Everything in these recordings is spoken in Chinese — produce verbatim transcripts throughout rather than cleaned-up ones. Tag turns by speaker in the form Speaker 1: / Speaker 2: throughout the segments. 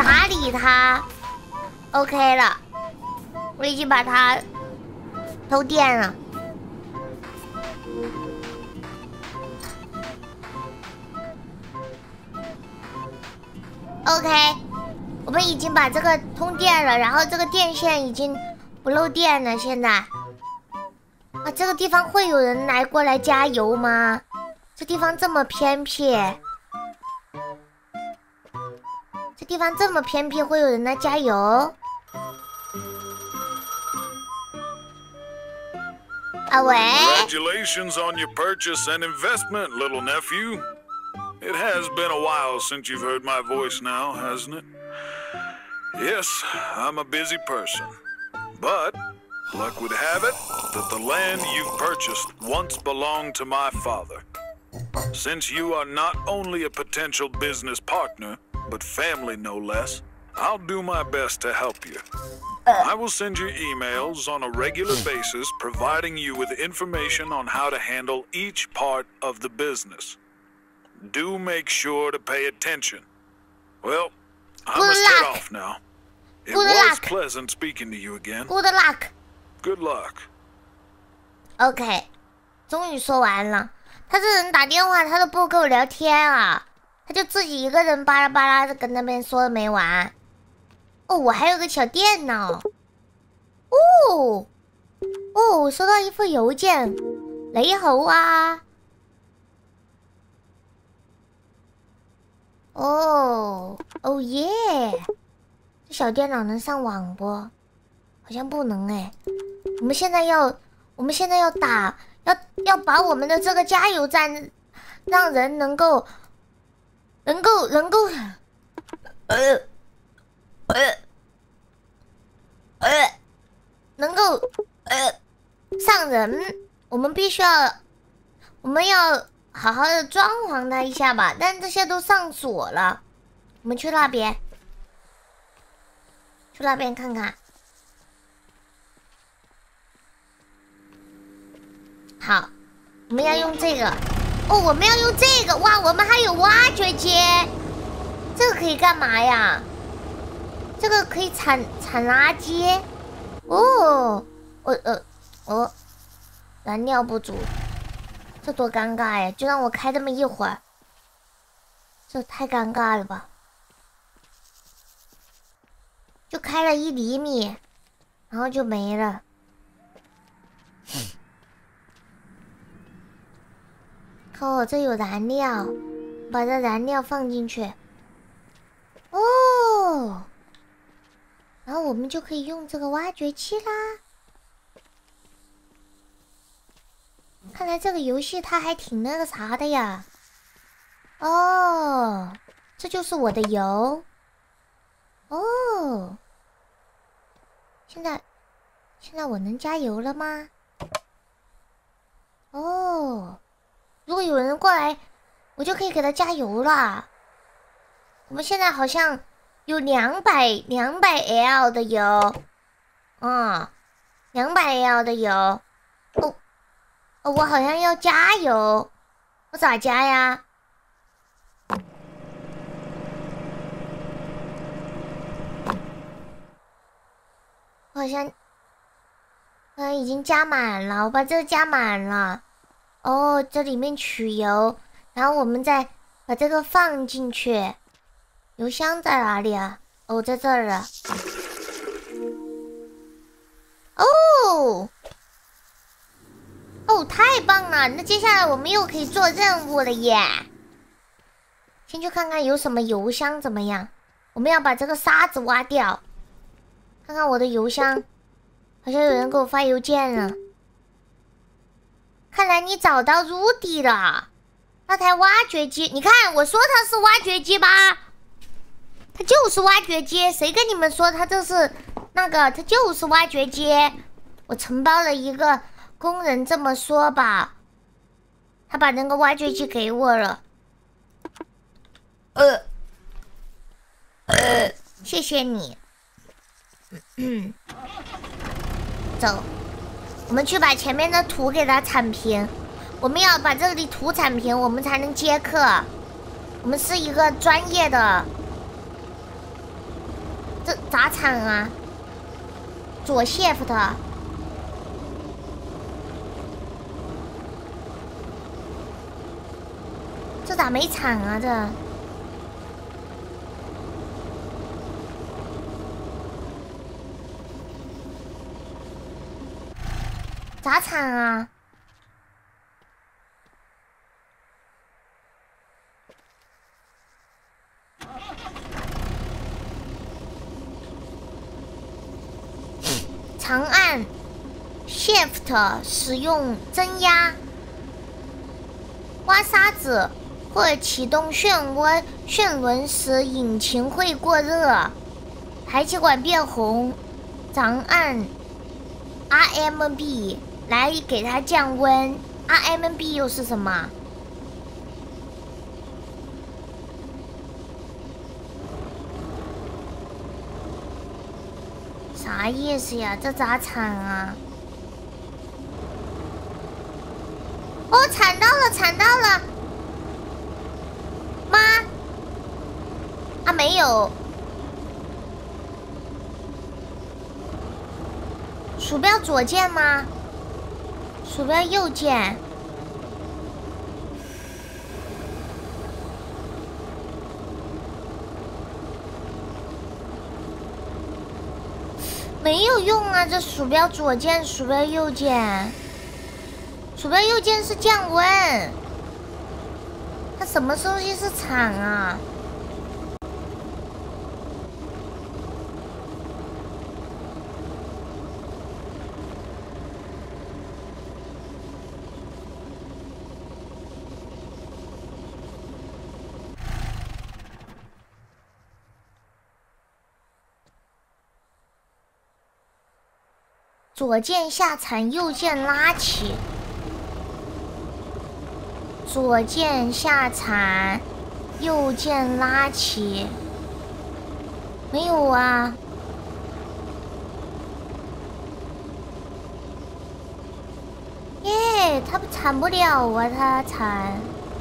Speaker 1: 打理它 ，OK 了。我已经把它偷电了。OK， 我们已经把这个通电了，然后这个电线已经不漏电了。现在，啊，这个地方会有人来过来加油吗？这地方这么偏僻，这地方这么偏僻，会有人来加油？啊喂
Speaker 2: Congratulations on your purchase and investment, little nephew. It has been a while since you've heard my voice now, hasn't it? Yes, I'm a busy person. But luck would have it that the land you've purchased once belonged to my father. Since you are not only a potential business partner, but family no less, I'll do my best to help you. I will send you emails on a regular basis providing you with information on how to handle each part of the business. Do make sure to pay attention. Well, I
Speaker 1: Good
Speaker 2: must
Speaker 1: luck.
Speaker 2: head off now. It
Speaker 1: Good
Speaker 2: was
Speaker 1: luck.
Speaker 2: pleasant speaking to you again.
Speaker 1: Good luck.
Speaker 2: Good luck.
Speaker 1: OK， 终于说完了。他这人打电话他都不跟我聊天啊，他就自己一个人巴拉巴拉的跟那边说没完。哦，我还有个小电脑。哦哦，我收到一封邮件，雷猴啊。哦哦耶！这小电脑能上网不？好像不能哎。我们现在要，我们现在要打，要要把我们的这个加油站，让人能够，能够能够，呃呃呃，能够呃上人。我们必须要，我们要。好好的装潢它一下吧，但这些都上锁了。我们去那边，去那边看看。好，我们要用这个。哦，我们要用这个。哇，我们还有挖掘机，这个可以干嘛呀？这个可以铲铲垃圾。哦，我呃哦，燃料不足。这多尴尬呀！就让我开这么一会儿，这太尴尬了吧？就开了一厘米，然后就没了。哦，这有燃料，把这燃料放进去。哦，然后我们就可以用这个挖掘机啦。看来这个游戏它还挺那个啥的呀。哦，这就是我的油。哦，现在现在我能加油了吗？哦，如果有人过来，我就可以给他加油了。我们现在好像有两百两百 L 的油，嗯，两百 L 的油。哦。哦，我好像要加油，我咋加呀？我好像，嗯，已经加满了，我把这个加满了。哦，这里面取油，然后我们再把这个放进去。油箱在哪里啊？哦，在这儿了。哦。哦，太棒了！那接下来我们又可以做任务了耶！先去看看有什么油箱怎么样？我们要把这个沙子挖掉，看看我的油箱。好像有人给我发邮件了。看来你找到 Rudy 了，那台挖掘机，你看我说它是挖掘机吧？它就是挖掘机，谁跟你们说它这是那个？它就是挖掘机。我承包了一个。工人这么说吧，他把那个挖掘机给我了。呃，呃，谢谢你。嗯，走，我们去把前面的土给它铲平。我们要把这里土铲平，我们才能接客。我们是一个专业的这咋铲啊？左 shift。这咋没铲啊？这咋铲啊？长按 Shift 使用增压挖沙子。 或者启动漩涡旋轮时，引擎会过热，排气管变红。长按 R M B 来给它降温。R M B 又是什么？啥意思呀？这咋铲啊？哦，铲到了，铲到了。 妈，啊没有，鼠标左键吗？鼠标右键。没有用啊，这鼠标左键，鼠标右键，鼠标右键是降温。 它什么东西是铲啊？左键下铲，右键拉起。 左键下铲，右键拉起。没有啊？耶，它不铲不了啊，它铲。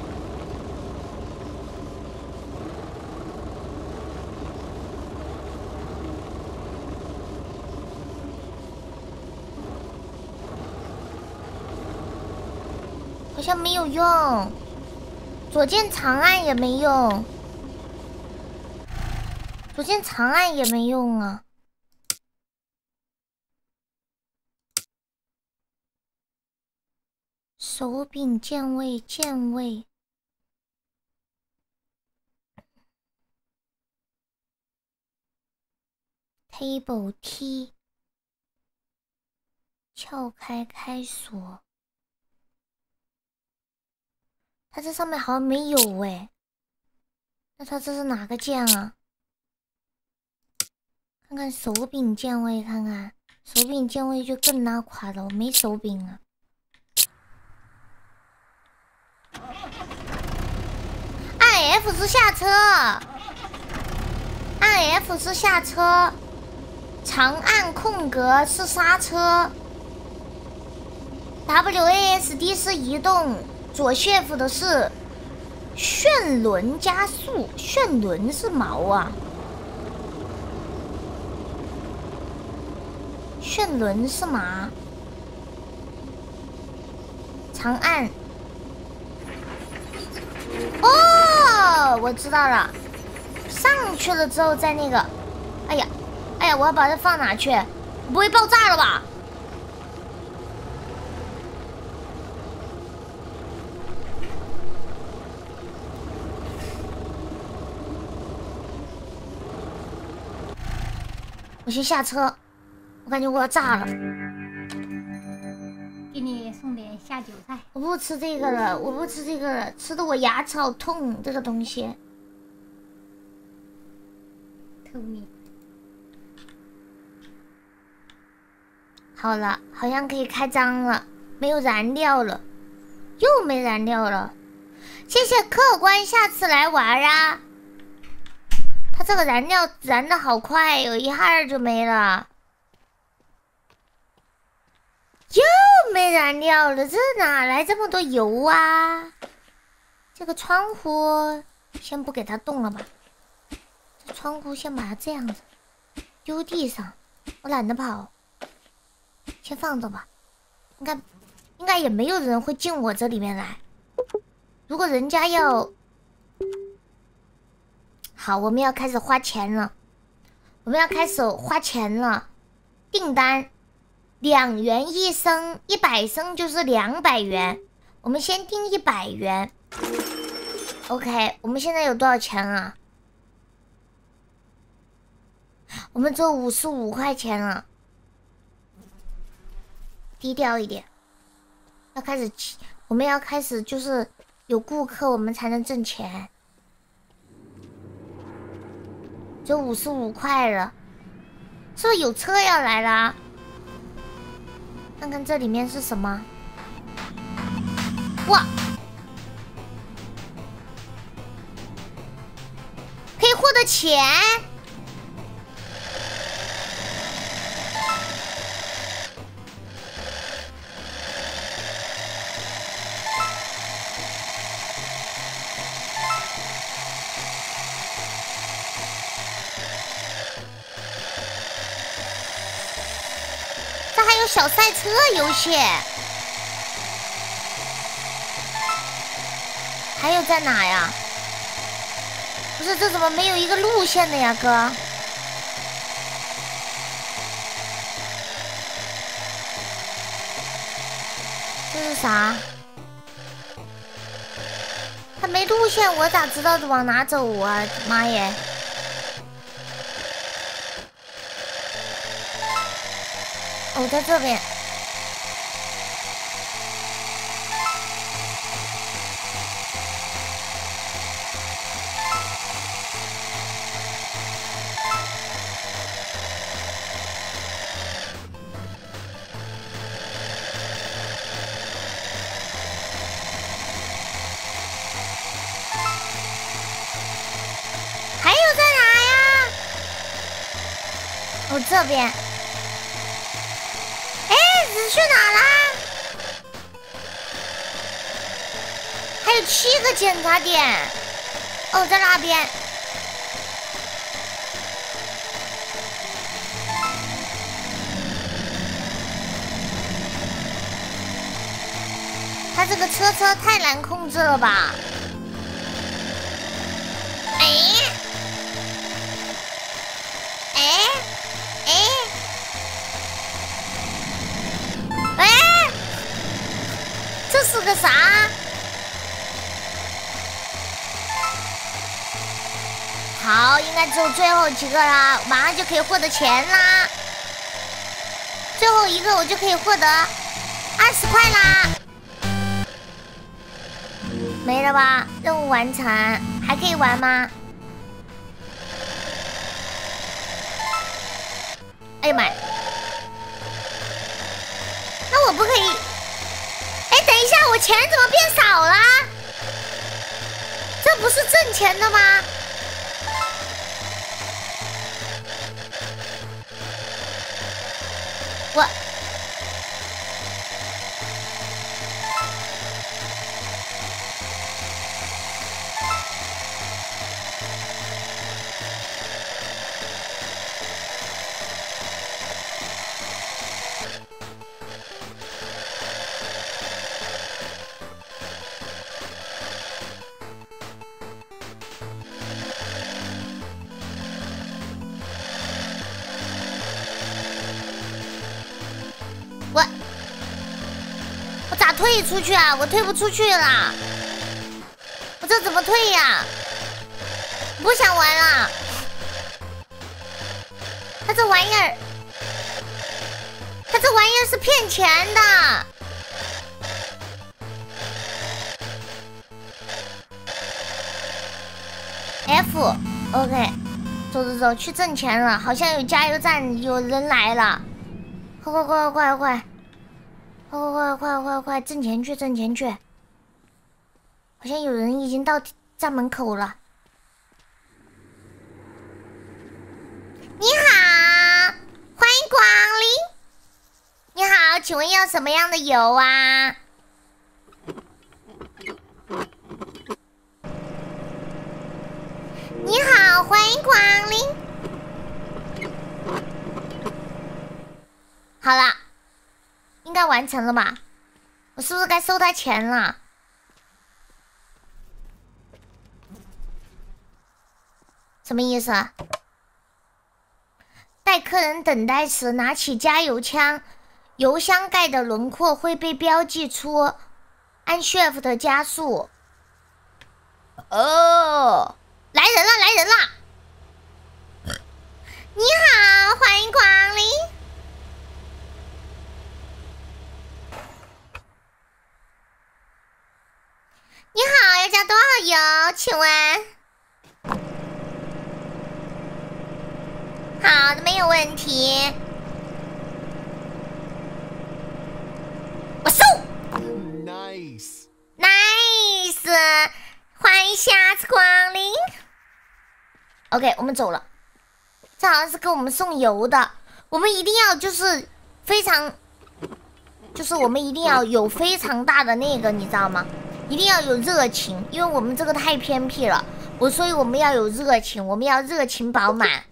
Speaker 1: 好像没有用，左键长按也没用，左键长按也没用啊。手柄键位键位，Table T， 撬开开锁。 它这上面好像没有哎，那它这是哪个键啊？看看手柄键位，看看手柄键位就更拉垮了，我没手柄啊。按 F 是下车，按 F 是下车，长按空格是刹车 ，W A S D 是移动。 左 shift 的是旋轮加速，旋轮是毛啊，旋轮是嘛？长按。哦，我知道了，上去了之后再那个，哎呀，哎呀，我要把它放哪去？不会爆炸了吧？ 我先下车，我感觉我要炸了。
Speaker 3: 给你送点下酒菜。
Speaker 1: 我不吃这个了，我不吃这个了，吃的我牙齿好痛。这个东西。
Speaker 3: 偷你。
Speaker 1: 好了，好像可以开张了，没有燃料了，又没燃料了。谢谢客官，下次来玩啊。 它这个燃料燃的好快哟，一下儿就没了，又没燃料了，这哪来这么多油啊？这个窗户先不给它动了吧，这窗户先把它这样子， 丢地上，我懒得跑，先放着吧。应该应该也没有人会进我这里面来。如果人家要，好，我们要开始花钱了，我们要开始花钱了。订单两元一升，一百升就是两百元。我们先订一百元。OK， 我们现在有多少钱啊？我们只有五十五块钱了，低调一点。要开始，我们要开始，就是有顾客，我们才能挣钱。只有五十五块了，是不是有车要来了？看看这里面是什么？哇，可以获得钱！这还有小赛车游戏，还有在哪呀？不是，这怎么没有一个路线的呀，哥？这是啥？它没路线，我咋知道往哪走啊？妈耶！哦，在这边。还有在哪呀？哦，这边。去哪啦？还有七个检查点。哦，在那边。他这个车车太难控制了吧？哎，哎，哎。哎，这是个啥？好，应该只有最后几个啦，马上就可以获得钱啦。最后一个我就可以获得二十块啦。没了吧？任务完成，还可以玩吗？哎呀妈呀！那我不可以？哎，等一下，我钱怎么变少了？这不是挣钱的吗？我我我咋退出去啊？我退不出去了，我这怎么退呀？不想玩了，他这玩意儿，他这玩意儿是骗钱的。F OK， 走走走，去挣钱了，好像有加油站有人来了。快快快快快快快快快快快挣钱去挣钱去！好像有人已经到站门口了。你好，欢迎光临。你好，请问要什么样的油啊？你好，欢迎光临。 好了，应该完成了吧？我是不是该收他钱了？什么意思啊？待客人等待时，拿起加油枪，油箱盖的轮廓会被标记出，按 Shift 加速。哦，来人了，来人了！你好，欢迎光临。你好，要加多少油？请问？好的，没有问题。我送。Nice。Nice， 欢迎下次光临。OK， 我们走了。这好像是给我们送油的，我们一定要就是非常，就是我们一定要有非常大的那个，你知道吗？一定要有热情，因为我们这个太偏僻了，我所以我们要有热情，我们要热情饱满。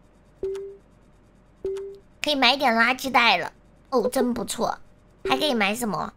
Speaker 1: 可以买点垃圾袋了，哦，真不错。还可以买什么？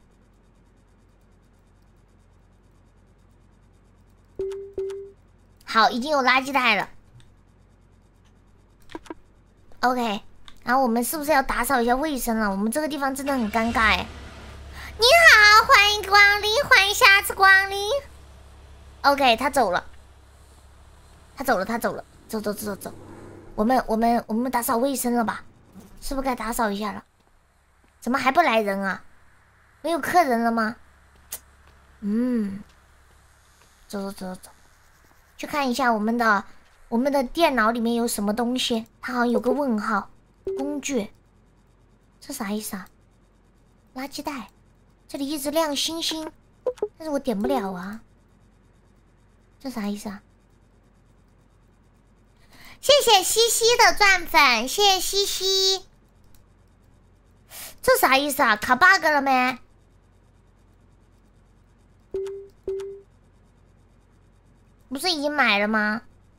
Speaker 1: 好，已经有垃圾袋了。OK， 然后我们是不是要打扫一下卫生了？我们这个地方真的很尴尬哎。你好，欢迎光临，欢迎下次光临。OK， 他走了，他走了，他走了，走走走走走。我们我们我们打扫卫生了吧？是不是该打扫一下了？怎么还不来人啊？没有客人了吗？嗯，走走走走，去看一下我们的我们的电脑里面有什么东西。它好像有个问号，工具，这啥意思啊？垃圾袋，这里一直亮星星，但是我点不了啊。这啥意思啊？谢谢西西的钻粉，谢谢西西。这啥意思啊？卡 bug 了没？不是已经买了吗？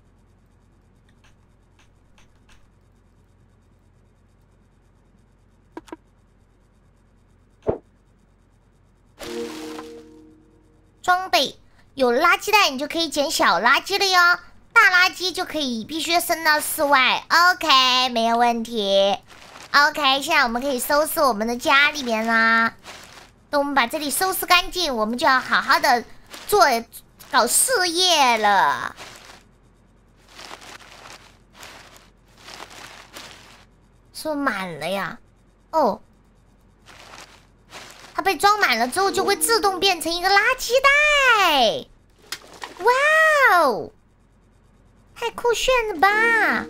Speaker 1: 装备有垃圾袋，你就可以捡小垃圾了哟。大垃圾就可以必须升到室外。OK， 没有问题。OK， 现在我们可以收拾我们的家里面啦。等我们把这里收拾干净，我们就要好好的做搞事业了。是不是满了呀？哦，它被装满了之后就会自动变成一个垃圾袋。哇哦，太酷炫了吧！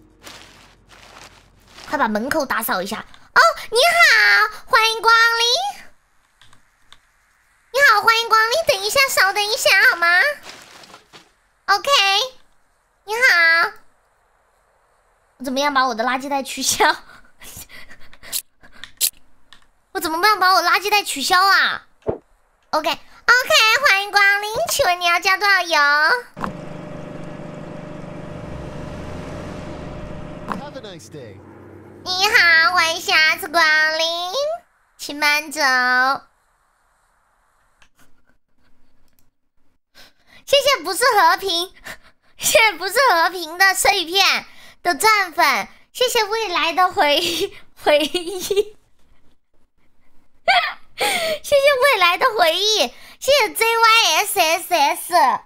Speaker 1: 快把门口打扫一下。哦，你好，欢迎光临。你好，欢迎光临。等一下，稍等一下好吗 ？OK， 你好。我怎么样把我的垃圾袋取消？我怎么办把我垃圾袋取消啊 ？OK OK， 欢迎光临，请问你要加多少油
Speaker 4: ？Have a nice day。
Speaker 1: 你好，欢迎下次光临，请慢走。谢谢不是和平，谢谢不是和平的碎片的钻粉，谢谢未来的回回忆，谢谢未来的回忆，谢谢 J Y S S S。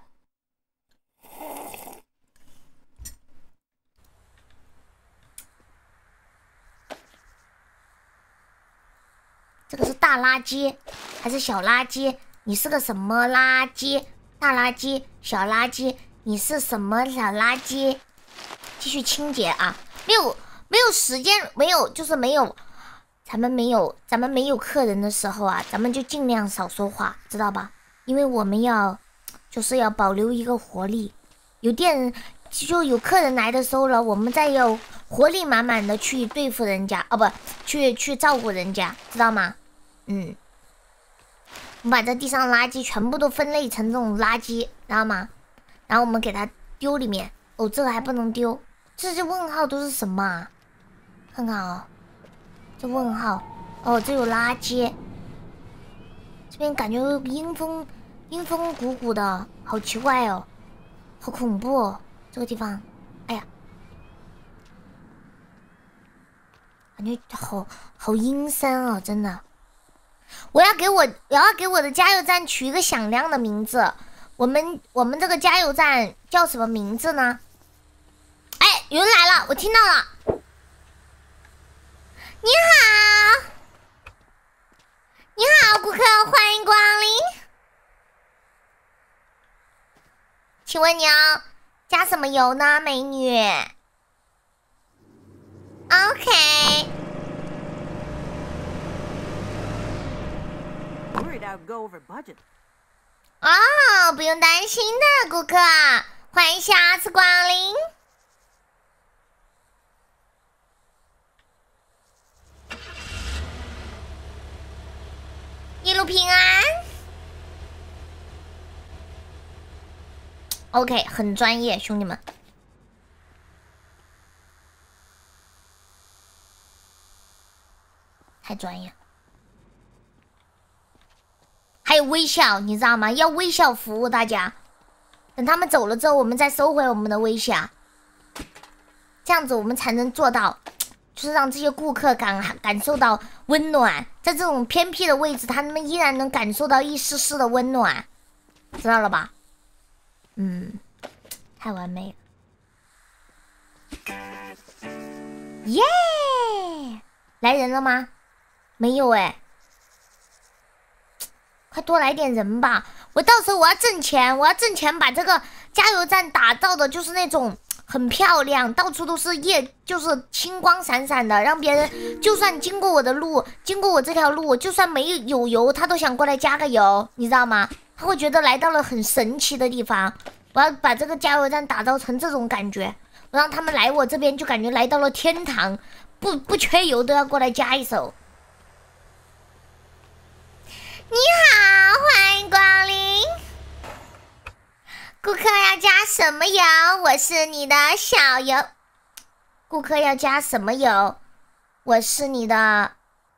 Speaker 1: 这个是大垃圾还是小垃圾？你是个什么垃圾？大垃圾、小垃圾，你是什么小垃圾？继续清洁啊！没有没有时间，没有就是没有，咱们没有咱们没有客人的时候啊，咱们就尽量少说话，知道吧？因为我们要就是要保留一个活力，有店就有客人来的时候了，我们再有活力满满的去对付人家，哦不，去去照顾人家，知道吗？嗯。我们把这地上垃圾全部都分类成这种垃圾，知道吗？然后我们给它丢里面。哦，这个还不能丢，这些问号都是什么啊？看看啊、哦， 这问号，哦，这有垃圾。这边感觉阴风阴风鼓鼓的，好奇怪哦，好恐怖哦，这个地方，哎呀，感觉好好阴森哦，真的。我要给我我要给我的加油站取一个响亮的名字。我们我们这个加油站叫什么名字呢？哎，有人来了，我听到了。你好，你好，顾客，欢迎光临。请问你要加什么油呢，美女 ？OK。哦，不用担心的，顾客，欢迎下次光临。一路平安。OK， 很专业，兄弟们。太专业。还有微笑，你知道吗？要微笑服务大家。等他们走了之后，我们再收回我们的微笑。这样子我们才能做到。就是让这些顾客感感受到温暖，在这种偏僻的位置，他们依然能感受到一丝丝的温暖，知道了吧？嗯，太完美了！耶，来人了吗？没有哎，快多来点人吧！我到时候我要挣钱，我要挣钱，把这个加油站打造的就是那种。很漂亮，到处都是夜，就是星光闪闪的，让别人就算经过我的路，经过我这条路，就算没有油，他都想过来加个油，你知道吗？他会觉得来到了很神奇的地方。我要把这个加油站打造成这种感觉，我让他们来我这边就感觉来到了天堂，不不缺油都要过来加一手。你好，欢迎光临。顾客要加什么油？我是你的小油。顾客要加什么油？我是你的。啊，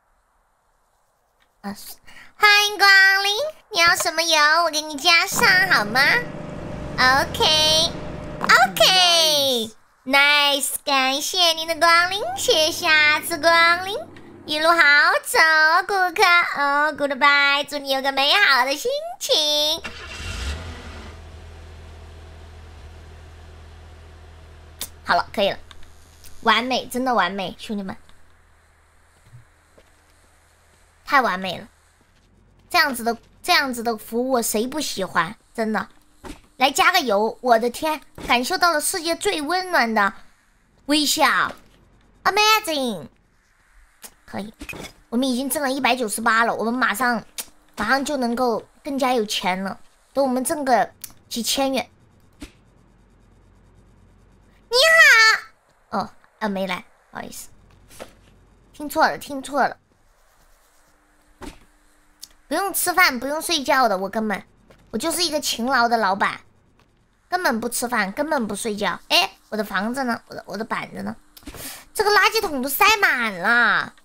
Speaker 1: 欢迎光临，你要什么油？我给你加上好吗 ？OK OK Nice， 感谢您的光临，谢谢下次光临，一路好走，顾客哦 ，Goodbye， 祝你有个美好的心情。好了，可以了，完美，真的完美，兄弟们，太完美了！这样子的这样子的服务谁不喜欢？真的，来加个油！我的天，感受到了世界最温暖的微笑 ，Amazing！ 可以，我们已经挣了一百九十八了，我们马上马上就能够更加有钱了。等我们挣个几千元。你好，哦，啊，没来，不好意思，听错了，听错了。不用吃饭，不用睡觉的，我根本，我就是一个勤劳的老板，根本不吃饭，根本不睡觉。哎，我的房子呢？我的我的板子呢？这个垃圾桶都塞满了。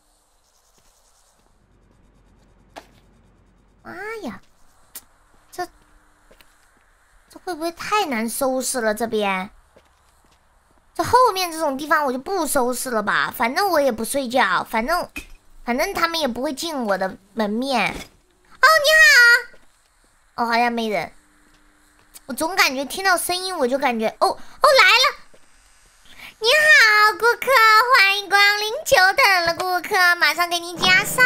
Speaker 1: 妈呀，这这会不会太难收拾了？这边。这后面这种地方我就不收拾了吧，反正我也不睡觉，反正反正他们也不会进我的门面。哦，你好。哦，好像没人。我总感觉听到声音，我就感觉哦哦来了。你好，顾客，欢迎光临，久等了，顾客，马上给您加上。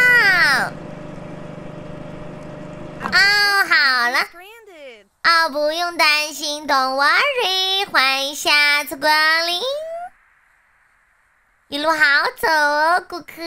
Speaker 1: 哦，好了。哦，不用担心 ，Don't worry， 欢迎下次光临，一路好走哦，顾客。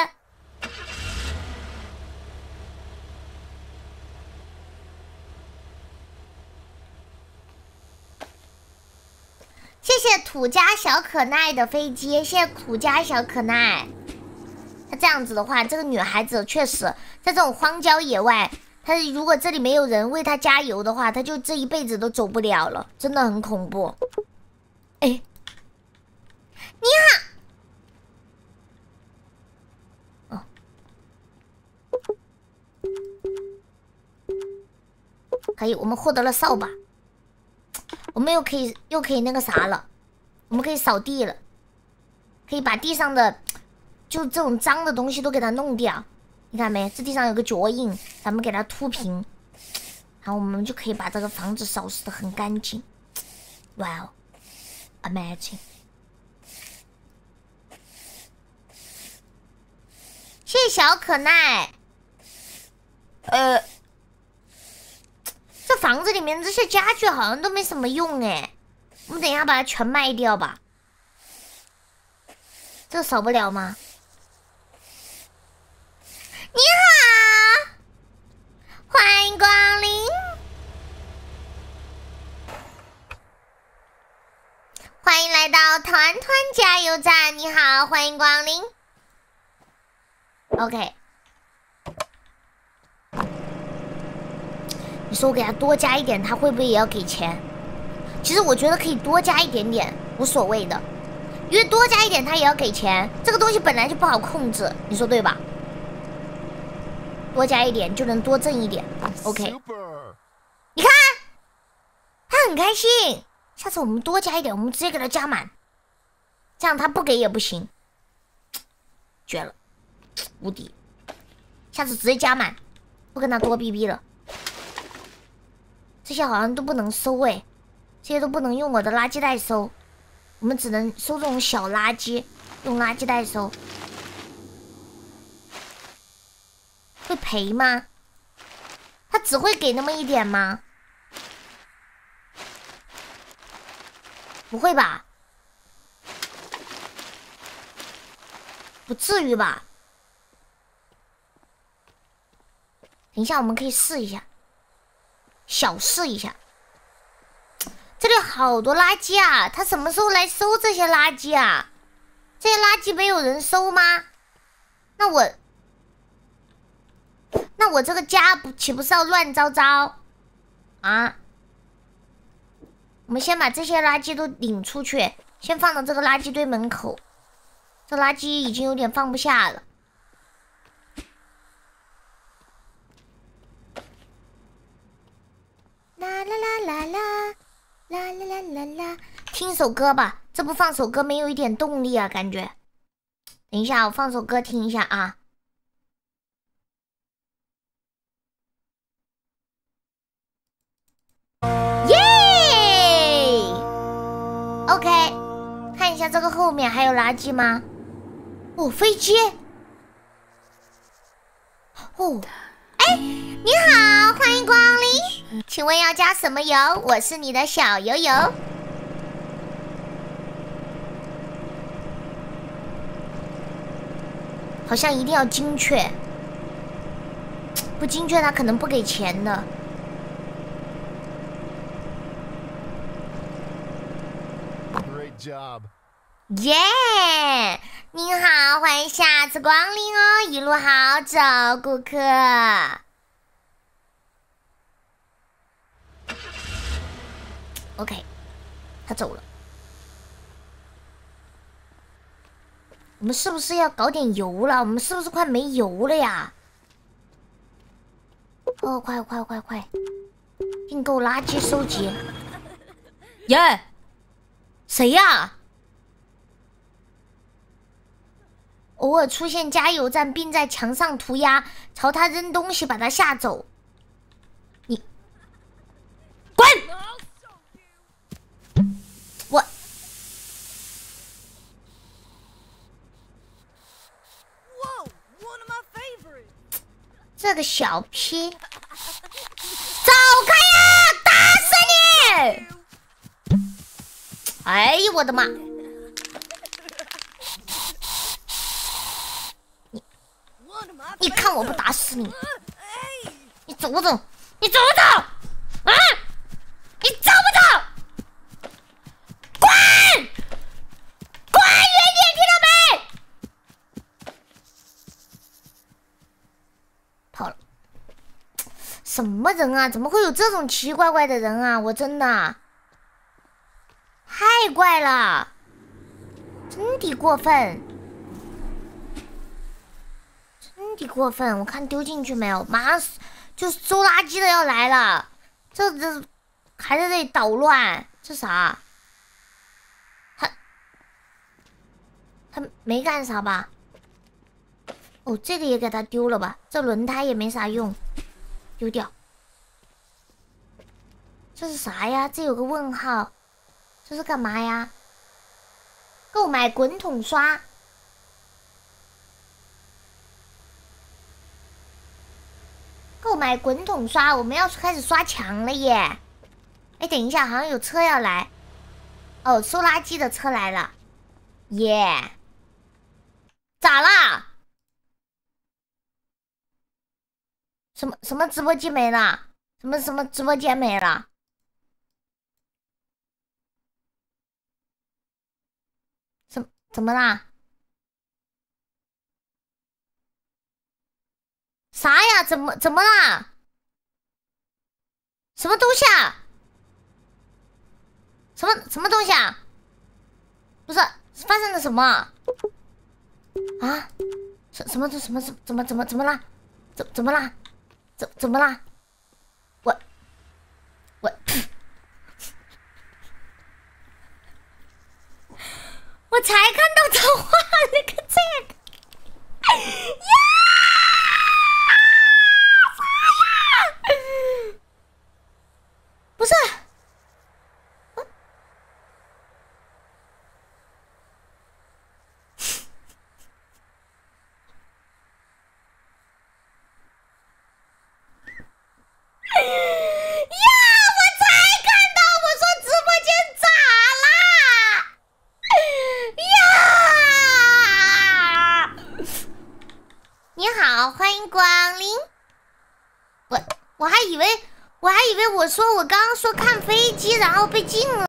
Speaker 1: 谢谢土家小可耐的飞机，谢谢土家小可耐。那这样子的话，这个女孩子确实在这种荒郊野外。他如果这里没有人为他加油的话，他就这一辈子都走不了了，真的很恐怖。哎，你好， 可以，我们获得了扫把，我们又可以又可以那个啥了，我们可以扫地了，可以把地上的就这种脏的东西都给它弄掉。你看没？这地上有个脚印，咱们给它涂平，然后我们就可以把这个房子扫视的很干净。哇哦 ，amazing！ 谢谢小可奈。呃，这房子里面这些家具好像都没什么用哎，我们等一下把它全卖掉吧。这扫不了吗？你好，欢迎光临，欢迎来到团团加油站。你好，欢迎光临。OK， 你说我给他多加一点，他会不会也要给钱？其实我觉得可以多加一点点，无所谓的，因为多加一点他也要给钱。这个东西本来就不好控制，你说对吧？多加一点就能多挣一点。OK， 你看他很开心。下次我们多加一点，我们直接给他加满，这样他不给也不行。绝了，无敌！下次直接加满，不跟他多逼逼了。这些好像都不能收哎，这些都不能用我的垃圾袋收，我们只能收这种小垃圾，用垃圾袋收。会赔吗？他只会给那么一点吗？不会吧？不至于吧？等一下，我们可以试一下，小试一下。这里好多垃圾啊！他什么时候来收这些垃圾啊？这些垃圾没有人收吗？那我。那我这个家不岂不是要乱糟糟啊？我们先把这些垃圾都领出去，先放到这个垃圾堆门口。这垃圾已经有点放不下了。啦啦啦啦啦啦啦啦啦啦，听首歌吧，这不放首歌没有一点动力啊，感觉。等一下，我放首歌听一下啊。耶 ！OK， 看一下这个后面还有垃圾吗？哦，飞机。哦，哎，你好，欢迎光临，请问要加什么油？我是你的小油油。好像一定要精确，不精确他可能不给钱的。
Speaker 4: Job.
Speaker 1: 耶！ yeah! 您好，欢迎下次光临哦，一路好走，顾客。OK， 他走了。我们是不是要搞点油了？我们是不是快没油了呀？哦，快快快快！订购垃圾收集。耶！ Yeah! 谁呀？偶尔出现加油站，并在墙上涂鸦，朝他扔东西，把他吓走。你滚！我这个小屁，走开呀！打死你！哎呦我的妈！你你看我不打死你！你走不走？你走不走？啊！你走不走？滚！滚远点，听到没？跑了。什么人啊？怎么会有这种奇奇怪怪的人啊？我真的。太怪了，真的过分，真的过分！我看丢进去没有，马上就是收垃圾的要来了， 这这还在这里捣乱，这啥？他他没干啥吧？哦，这个也给他丢了吧？这轮胎也没啥用，丢掉。这是啥呀？这有个问号，这是干嘛呀？购买滚筒刷。购买滚筒刷，我们要开始刷墙了耶！哎，等一下，好像有车要来。哦，收垃圾的车来了，耶！咋啦？什么什么直播间没了？什么什么直播间没了？怎怎么啦？啥呀？怎么怎么啦？什么东西啊？什么什么东西啊？不是发生了什么？啊？什什么什么什么怎么怎么怎么啦？怎怎么啦？怎怎么啦？我我我才看到他画了个这个呀！不是，呀！我才看到，我说直播间咋啦？呀！你好，欢迎光临。我我还以为。我还以为我说我刚刚说看飞机，然后被禁了。